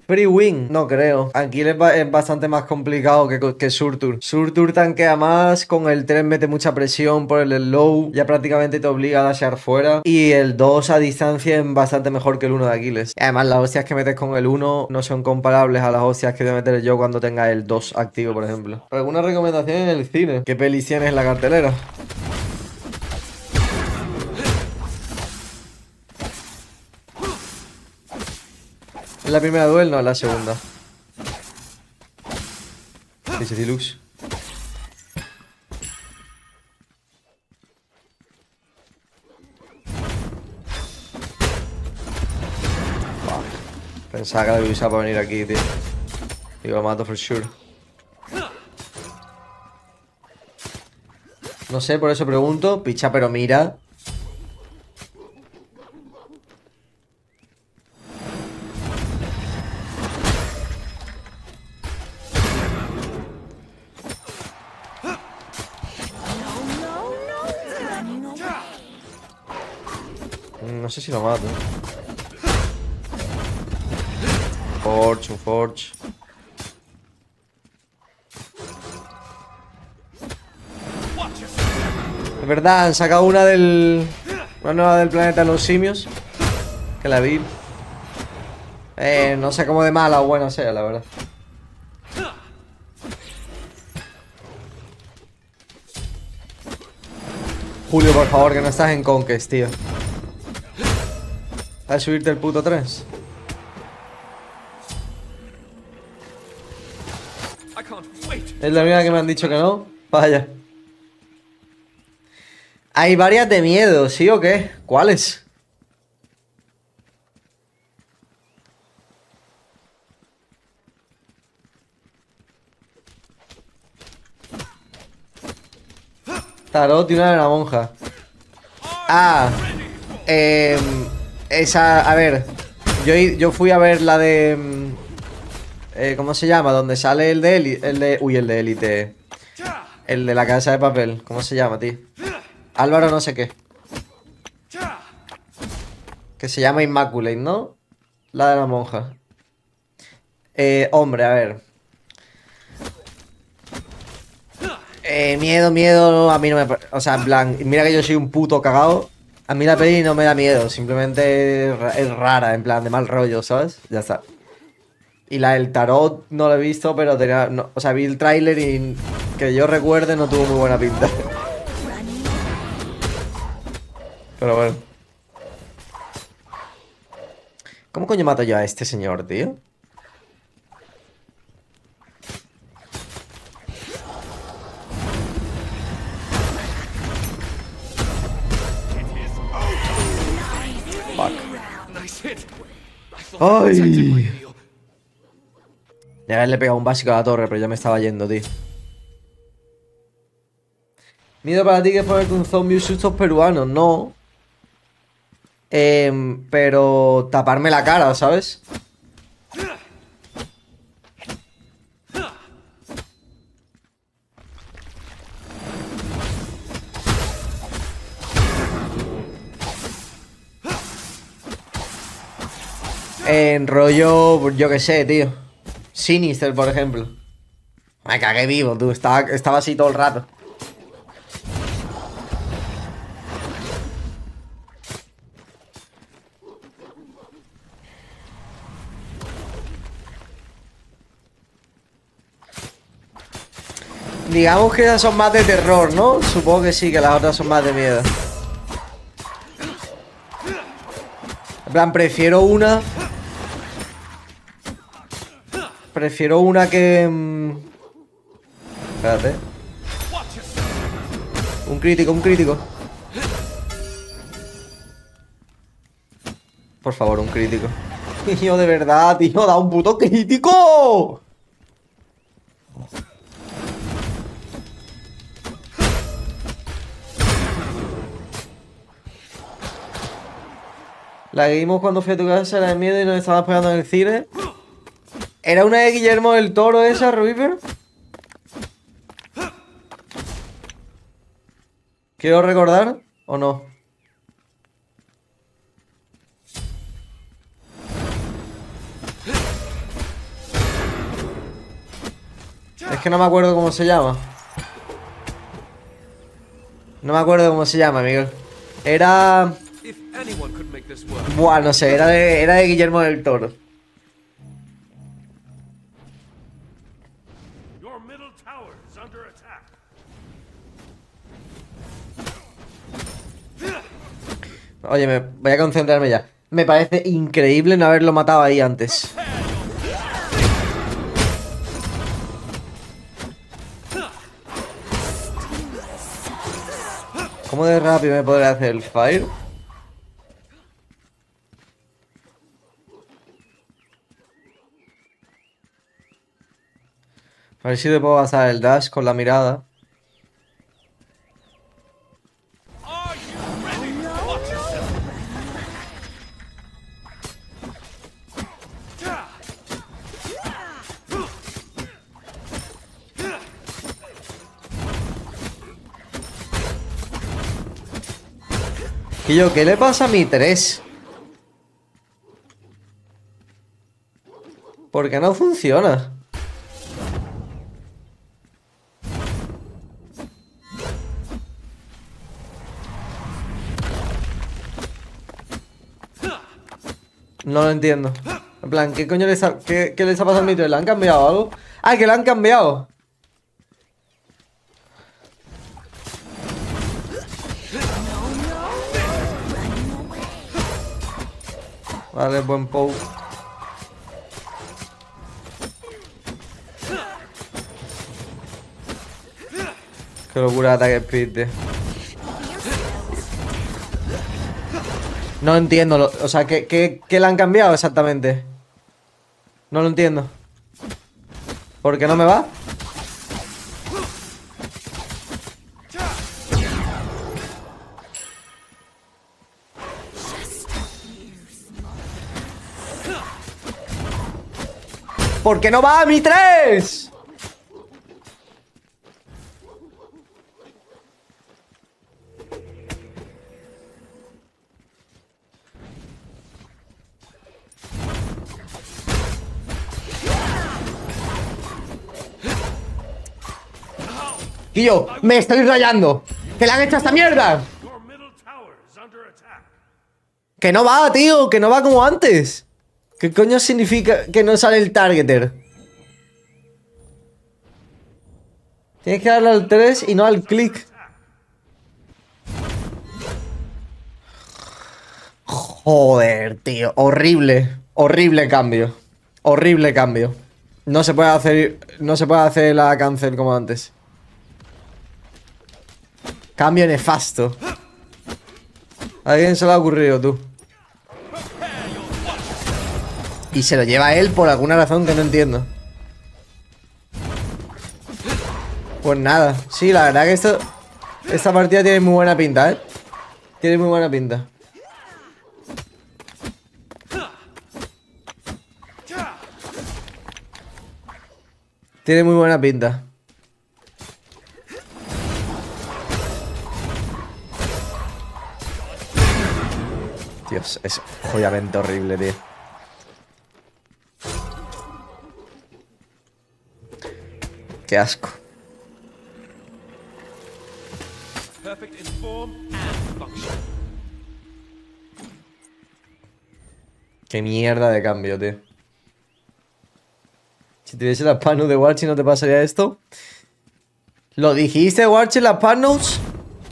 Free Win, no creo. Aquiles es bastante más complicado que Surtur. Surtur tanquea más, con el 3 mete mucha presión por el slow, ya prácticamente te obliga a dashear fuera. Y el 2 a distancia es bastante mejor que el 1 de Aquiles. Y además las hostias que metes con el 1 no son comparables a las hostias que voy a meter yo cuando tenga el 2 activo, por ejemplo. ¿Alguna recomendación en el cine? ¿Qué pelis tienes en la cartelera? ¿Es la primera duel? No, es la segunda. Dice Dilux. Pensaba que la había usado para venir aquí, tío. Y lo mato for sure. No sé, por eso pregunto. Picha, pero mira. No sé si lo mato. Forge, un Forge. Es verdad, han sacado una nueva del planeta de los simios. Que la vi. No sé cómo de mala o buena sea, la verdad. Julio, por favor, que no estás en Conquest, tío. ¿Vas a subirte el puto 3? Es la única que me han dicho que no. Vaya. Hay varias de miedo, ¿sí o qué? ¿Cuáles? Tarot y una de la monja. Ah. Esa, a ver. Yo fui a ver la de... ¿cómo se llama? Donde sale el de Élite. Uy, el de Élite. El de la Casa de Papel. ¿Cómo se llama, tío? Álvaro no sé qué. Que se llama Immaculate, ¿no? La de la monja. Hombre, a ver. Miedo, a mí no me... O sea, en plan, mira que yo soy un puto cagado. A mí la peli no me da miedo, simplemente es rara, en plan, de mal rollo, ¿sabes? Ya está. Y la del tarot no la he visto, pero tenía... No, o sea, vi el tráiler y que yo recuerde no tuvo muy buena pinta. Pero bueno. ¿Cómo coño mato yo a este señor, tío? ¡Ay! De haberle pegado un básico a la torre, pero ya me estaba yendo, tío. Miedo para ti que es ponerte un zombie y sustos peruanos, no. Pero taparme la cara, ¿sabes? En rollo, yo qué sé, tío. Sinister, por ejemplo. Me cagué vivo, tú. Estaba así todo el rato. Digamos que esas son más de terror, ¿no? Supongo que sí, que las otras son más de miedo. En plan, prefiero una... Prefiero una que... Espérate. Un crítico, un crítico. Por favor, un crítico. Tío, de verdad, tío, da un puto crítico. La que vimos cuando fui a tu casa era de miedo y nos estabas pegando en el cine. ¿Era una de Guillermo del Toro esa, River? ¿Quiero recordar o no? Es que no me acuerdo cómo se llama. No me acuerdo cómo se llama, Miguel. Era... Buah, no sé, era de Guillermo del Toro. Oye, me voy a concentrarme ya. Me parece increíble no haberlo matado ahí antes. ¿Cómo de rápido me podré hacer el fire? A ver si le puedo pasar el dash con la mirada. ¿Y yo qué le pasa a mi 3? ¿Por qué no funciona? No lo entiendo. En plan, ¿qué coño les ha, qué les ha pasado a mi 3? ¿Le han cambiado algo? ¡Ah, que le han cambiado! Vale, buen poke. Qué locura de ataque speed, tío. No entiendo, o sea, ¿qué le han cambiado exactamente? No lo entiendo. ¿Por qué no me va? ¿Por qué no va a mi 3? Y yo, me estoy rayando. ¿Qué le han hecho a esta mierda? Que no va, tío, que no va como antes. ¿Qué coño significa que no sale el targeter? Tienes que darle al 3 y no al clic. Joder, tío, horrible. Horrible cambio. Horrible cambio. No se puede hacer la cancel como antes. Cambio nefasto. ¿A alguien se le ha ocurrido, tú? Y se lo lleva él por alguna razón que no entiendo. Pues nada. Sí, la verdad que esta partida tiene muy buena pinta, ¿eh? Tiene muy buena pinta. Tiene muy buena pinta. Dios, es obviamente horrible, tío. Qué asco. Qué mierda de cambio, tío. Si tuviese las panos de Warchi, ¿no te pasaría esto? ¿Lo dijiste, Warchi, las panos?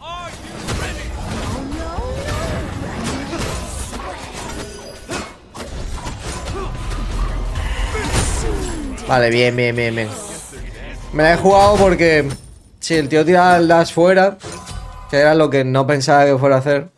Vale, bien, bien, bien, bien. Me la he jugado porque si el tío tiraba el dash fuera, que era lo que no pensaba que fuera a hacer,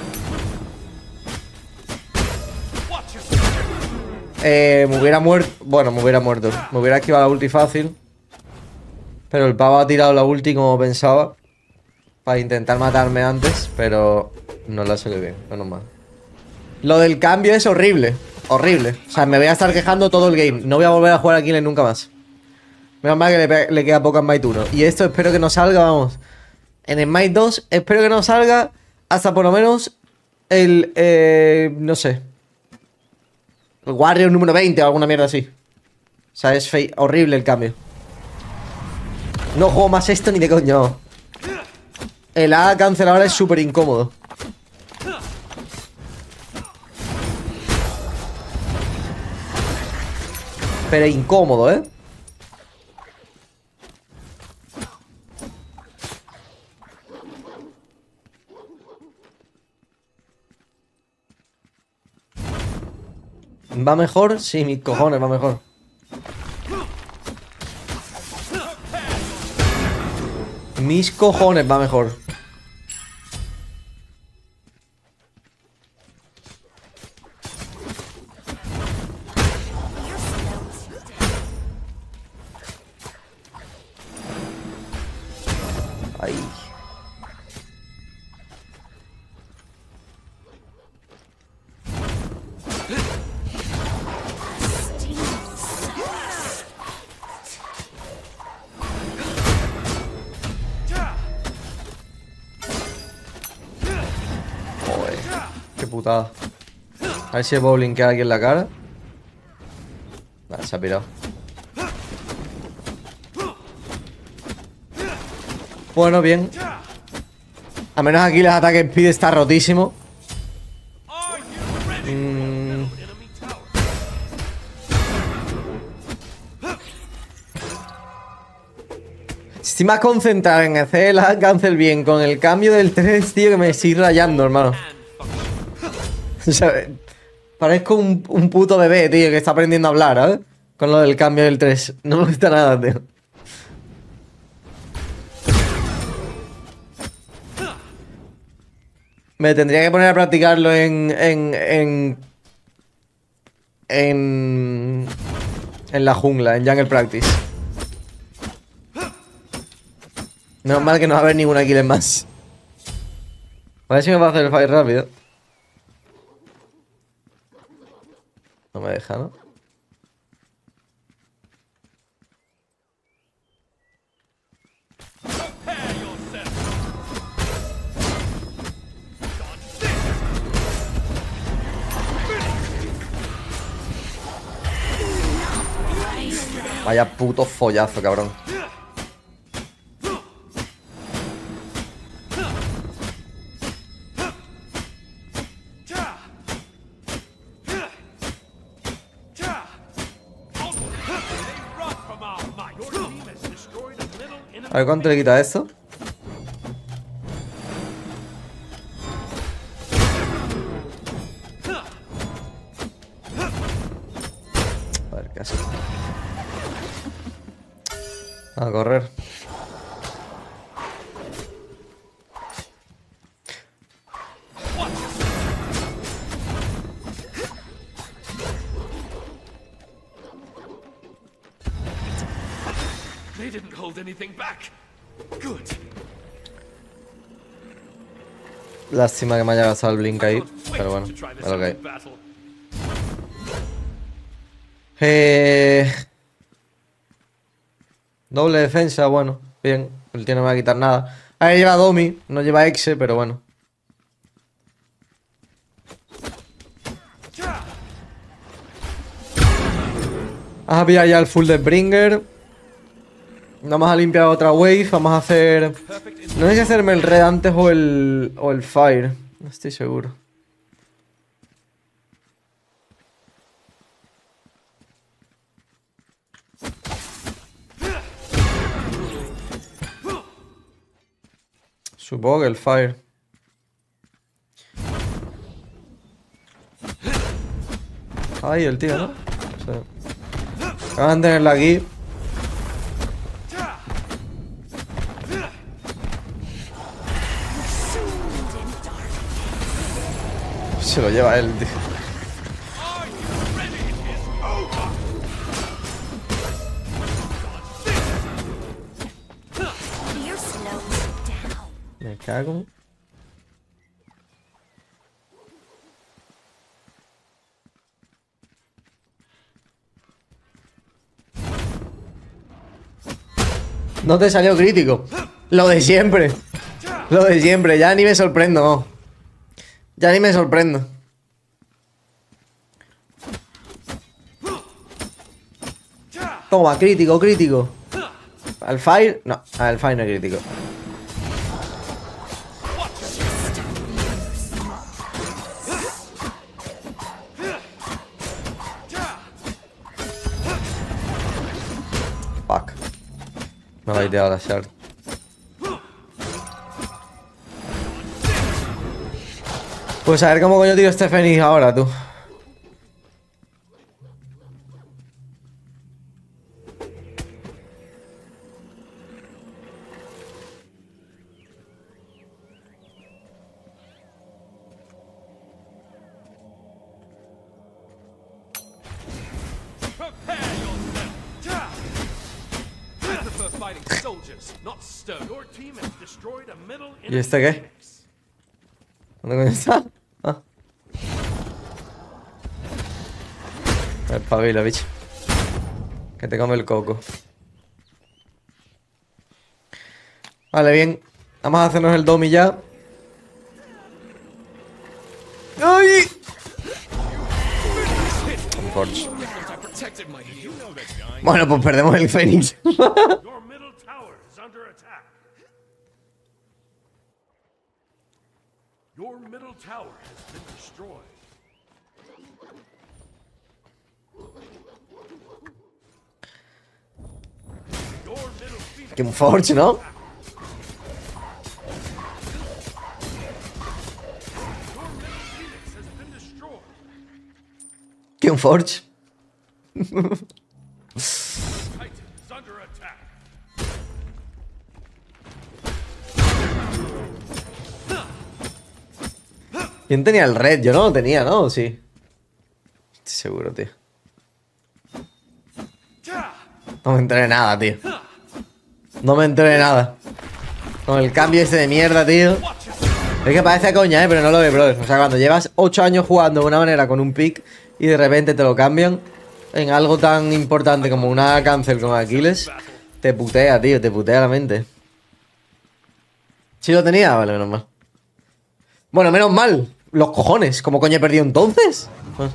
me hubiera muerto. Bueno, me hubiera muerto. Me hubiera esquivado la ulti fácil. Pero el pavo ha tirado la ulti como pensaba, para intentar matarme antes, pero no la salió bien, menos mal. Lo del cambio es horrible. Horrible. O sea, me voy a estar quejando todo el game. No voy a volver a jugar a Killen nunca más. Menos mal que le queda poco en Smite 1. Y esto espero que no salga, vamos. En Smite 2 espero que no salga hasta por lo menos el... no sé. El Warrior número 20 o alguna mierda así. O sea, es horrible el cambio. No juego más esto ni de coño. El A cancelador es súper incómodo. Pero incómodo, ¿eh? ¿Va mejor? Sí, mis cojones, va mejor. Mis cojones, va mejor. Ahí. Joder, qué putada. A ver si puedo blinkear aquí en la cara. Vale, se ha pirado. Bueno, bien. A menos aquí los ataques speed está rotísimo. Estoy más concentrado en hacer el cancel bien con el cambio del 3, tío, que me sigue rayando, hermano. O sea, parezco un puto bebé, tío, que está aprendiendo a hablar, ¿sabes? Con lo del cambio del 3. No me gusta nada, tío. Me tendría que poner a practicarlo en la jungla, en Jungle Practice. Menos mal que no va a haber ninguna kill más. A ver si me va a hacer el fight rápido. No me deja, ¿no? Vaya puto follazo, cabrón. A ver cuánto le quita esto. A ver qué hace. A correr. They didn't hold anything back. Good. Lástima que me haya gastado el blink ahí, pero bueno, es lo que hay. Doble defensa, bueno, bien. El tío no me va a quitar nada. Ahí lleva Domi, no lleva Exe, pero bueno. Vamos a pillar ya el full de Bringer. Vamos a limpiar otra wave. Vamos a hacer... No sé si hacerme el red antes o el fire. No estoy seguro. Supongo que el fire. Ahí el tío, ¿no? Sí. Van a tenerla aquí. Se lo lleva él, tío. Me cago. No te salió crítico. Lo de siempre. Lo de siempre. Ya ni me sorprendo, no. Ya ni me sorprendo. Toma, crítico, crítico. Al Fire... No, al Fire no es crítico. Fuck. Me va a idear la shard. Pues a ver cómo coño tiro este Fénix ahora, tú. ¿Y este qué? ¿Dónde coño está? Ah. Espabila, bicho. Que te come el coco. Vale, bien. Vamos a hacernos el domi ya. ¡Ay! Con Forge. Bueno, pues perdemos el Fénix. Your middle tower has been destroyed. Que un Forge, ¿no? Que un Forge. ¿Quién tenía el red? Yo no lo tenía, ¿no? Sí. Estoy seguro, tío. No me enteré de nada, tío. No me enteré de nada. Con el cambio ese de mierda, tío. Es que parece coña, pero no lo ve, brother. O sea, cuando llevas 8 años jugando de una manera con un pick y de repente te lo cambian en algo tan importante como una cancel con Aquiles, te putea, tío. Te putea la mente. ¿Sí lo tenía? Vale, menos mal. Bueno, menos mal. Los cojones. ¿Cómo coño he perdido entonces?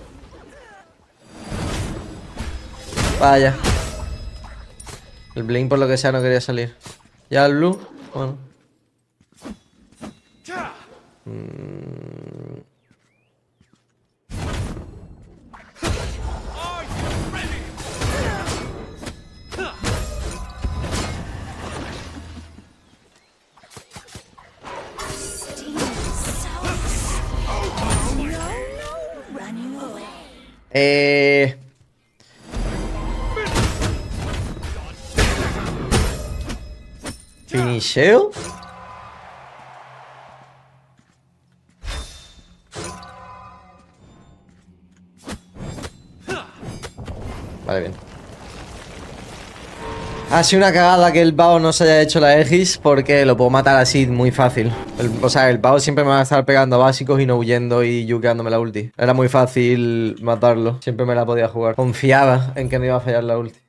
Vaya. El Blink por lo que sea no quería salir. Ya el Blue. Bueno. ¿Finisheo? Vale, bien. Ha sido una cagada que el pavo no se haya hecho la Aegis porque lo puedo matar así muy fácil. O sea, el pavo siempre me va a estar pegando básicos y no huyendo y yukeándome la ulti. Era muy fácil matarlo. Siempre me la podía jugar. Confiaba en que no iba a fallar la ulti.